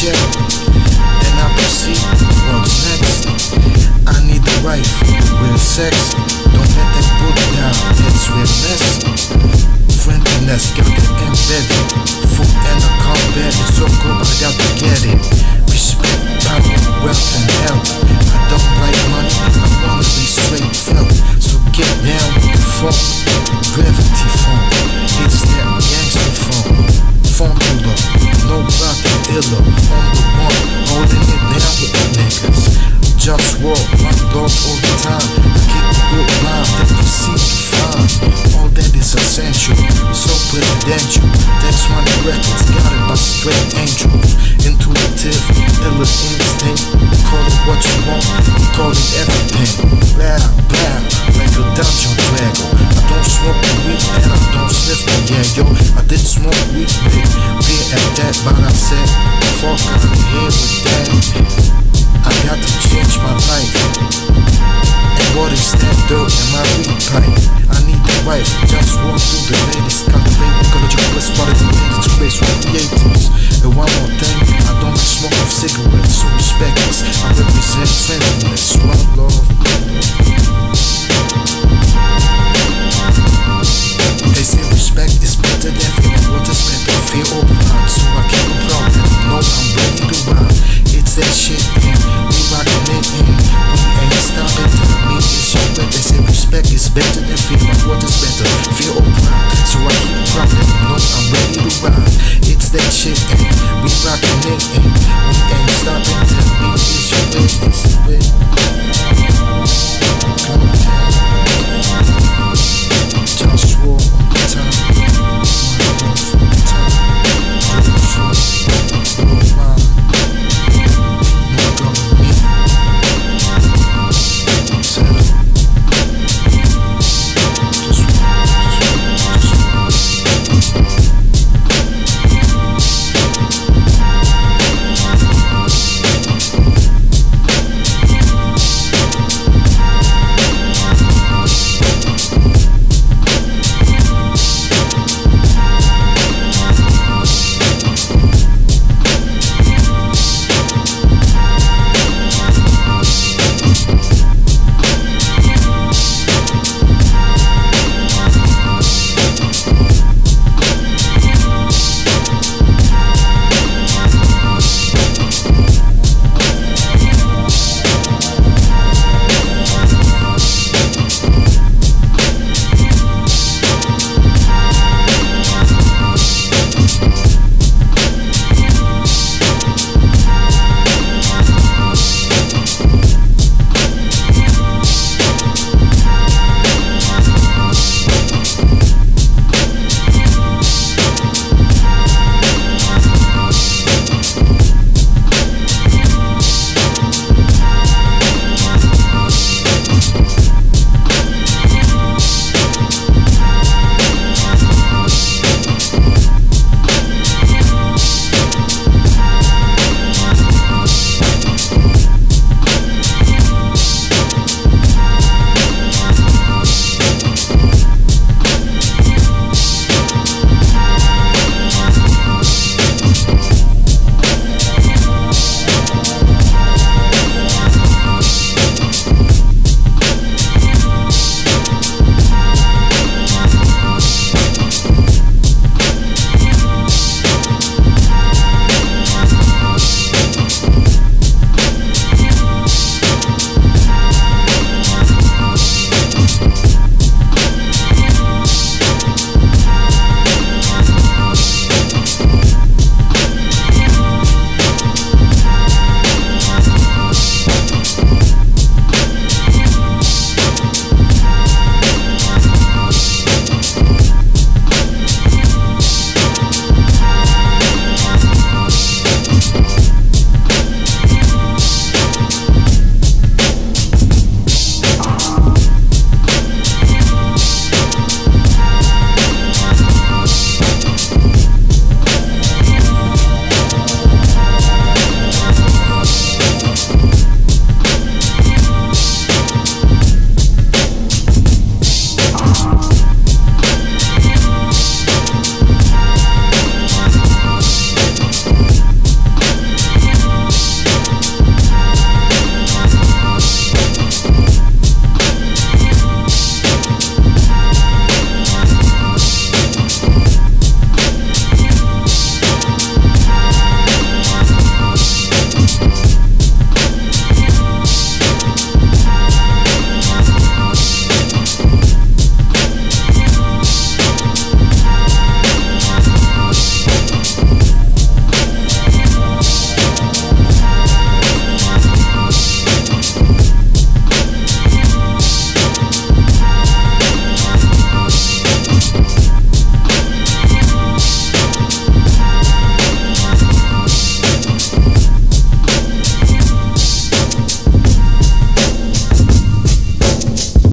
check, and I proceed. What's next? I need the wife, real sex. Don't let that put down, that's real mess. Friendliness, got it embedded. Food and a combat, it's so good, but I got to get it. Respect, power, wealth, and health. I don't like money, I wanna be straight felt. So get down with the funk, gravity funk. It's that gangster funk. Funkula, no blocking illa. On the one, holding it down with the niggas. JustWar, one dog all the time. I keep a good line, then proceed to find. All that is essential, so presidential. That's one records, got it by straight angels. Intuitive, illa instinct. Call it what you want, call it everything. Blah, blah, like a dungeon dragon. I don't smoke the weed and I don't sniff the yo. I did smoke weed, big beer at that, but I said, fuck out of here with that. I got to change my life. And what is that dirt in my weed pipe? I need the wife, just walk through the ladies, cultivate ecological bliss, bodies and things to space from the 80s. And one more thing, I don't smoke of cigarettes, so respect this. I represent friendliness, one love. They say respect is better than fear, but what is better? Fear or blind, so I keep a problem. No, I'm ready to run. It's that shit, man. We rockin' it in. We ain't stopping till me is your bet. They say respect is better than fear, but what is better? Fear or pride, so I keep a problem. No, I'm ready to ride. It's that shit, man. We rockin' it in. We ain't stopping till me is your bet.